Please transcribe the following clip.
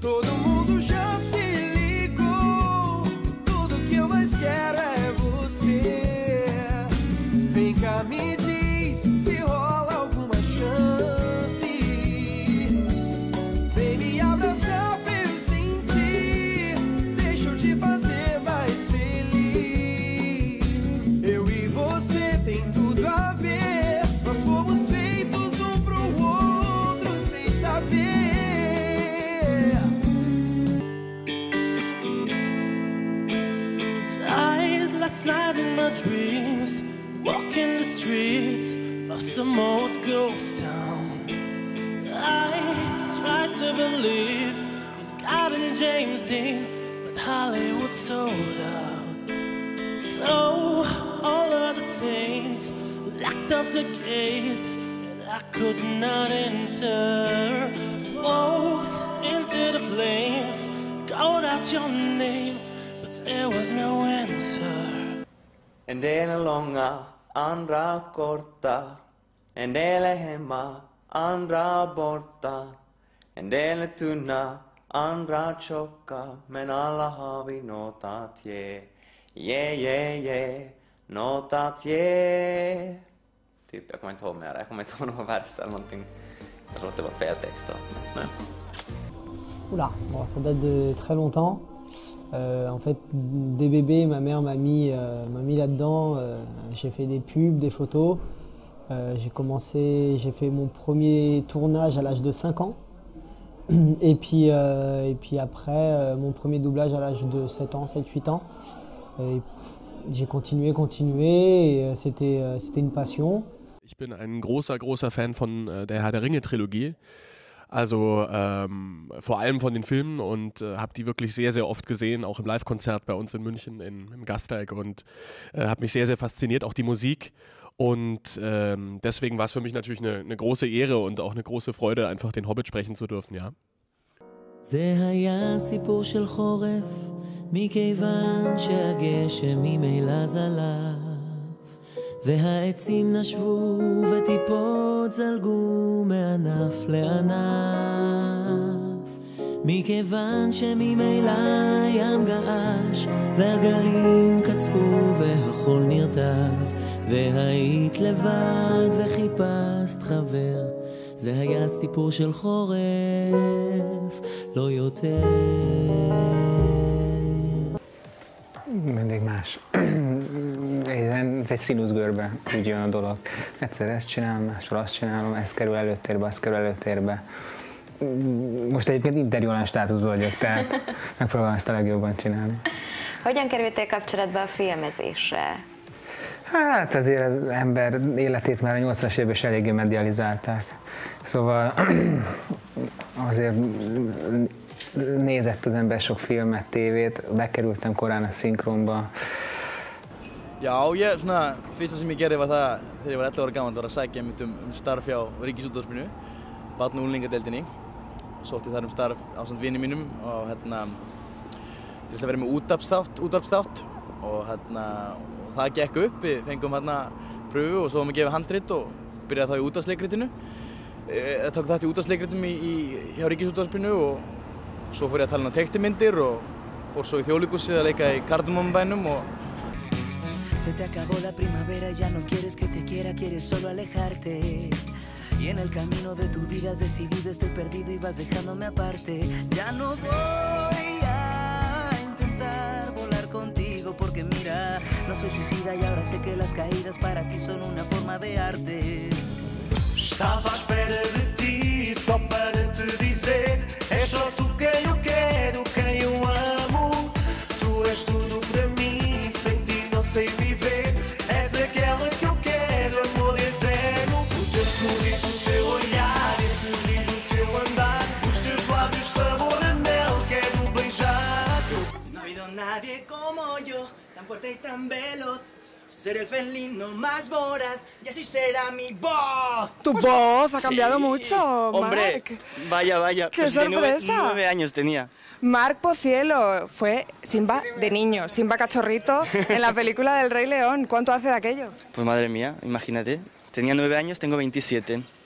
Todo mundo já se ligou. Tudo que eu mais quero é você. Vem cá, me diz se rola alguma chance. Vem me abraçar pra eu sentir. Deixa eu te fazer mais feliz. Eu e você tem tudo a ver. Nós fomos feitos um pro outro sem saber. Tired last night in my dreams, walking the streets of some old ghost town. I tried to believe in God and James Dean, but Hollywood sold out. So all of the saints locked up the gates, and I could not enter. Wolves into the flames, called out your name, but there was no answer. En ena långa, andra korta. En del är hemma, andra borta. En del är tunna, andra tjocka. Men alla har vi något att ge. Yeah, något att ge. Typ, jag kommer inte ihåg mer. Jag kommer inte ihåg någon vers eller någonting. Jag tror att det var fel text då. Men. Oula, bon, ça date de très longtemps. En fait, dès bébé, ma mère m'a mis là-dedans. J'ai fait des pubs, des photos. J'ai fait mon premier tournage à l'âge de 5 ans. Et puis après, mon premier doublage à l'âge de 7 ans, 7-8 ans. Et j'ai continué, et c'était une passion. Ich bin ein großer Fan von der Herr der Ringe-Trilogie. Also vor allem von den Filmen und habe die wirklich sehr oft gesehen, auch im Live-Konzert bei uns in München im Gasteig und habe mich sehr fasziniert, auch die Musik. Und deswegen war es für mich natürlich eine große Ehre und auch eine große Freude, einfach den Hobbit sprechen zu dürfen, ja. זה היה סיפור של חורף, מכיוון שהגשם ממילא זלף, והעצים נשבו וטיפות זלגו מענף לענף, מכיוון שממילא ים געש והגלים קצפו והחול נרטב, והיית לבד וחיפשת חבר. זה היה סיפור של חורף, לא יותר. Mindig más. Ez egy színuszgörbe úgy jön a dolog. Egyszer ezt csinálom, máskor azt csinálom, ez kerül előtérbe, az kerül előtérbe. Most egyébként interjúlán státuszban vagyok, tehát megpróbálom ezt a legjobban csinálni. Hogyan kerültél kapcsolatba a filmezéssel? Hát azért az ember életét már a 80-as években is eléggé medializálták. Szóval azért nézett az ember sok filmet, tévét, bekerültem korán a szinkronba. Já, fyrsta sem ég gerði var það þegar ég var 11 ára gamall var að sækja starf hjá Ríkisútvarpinu, barna- og unglingadeildinni. Sótti þar starf ásamt vinum mínum og til þess að vera með útvarpsþátt og það gekk upp. Við fengum pröfu og svo varum að gefa handrit og byrjaði þá í útvarpsleikritinu. Ég tók þátt í útvarpsleikritum hjá Ríkisútvarpinu og svo fór ég að tala um teiknimyndir og fór svo í Þjóðleikhúsið að leika í Kardamommabænum og Se te acabó la primavera, ya no quieres que te quiera, quieres solo alejarte. Y en el camino de tu vida has decidido estoy perdido y vas dejándome aparte. Ya no voy a intentar volar contigo porque mira, no soy suicida y ahora sé que las caídas para ti son una forma de arte. Estava à espera de ti só para te dizer: és só tu quem eu quero, quem eu amo. Tu és tudo para mim, sem ti não sei viver. És aquela que eu quero, amor eterno. O teu sorriso, o teu olhar, esse brilho, o teu andar, os teus lábios, sabor a mel, quero beijar. No ha habido nadie como yo, tan fuerte y tan veloz. Ser el felino más voraz y así será mi voz. Tu voz ha cambiado mucho, Hombre, Marc. Vaya. ¡Qué sorpresa! 9 años tenía. Marc Pocielo fue Simba de niño, Simba cachorrito en la película del Rey León. ¿Cuánto hace de aquello? Pues madre mía, imagínate. Tenía 9 años, tengo 27.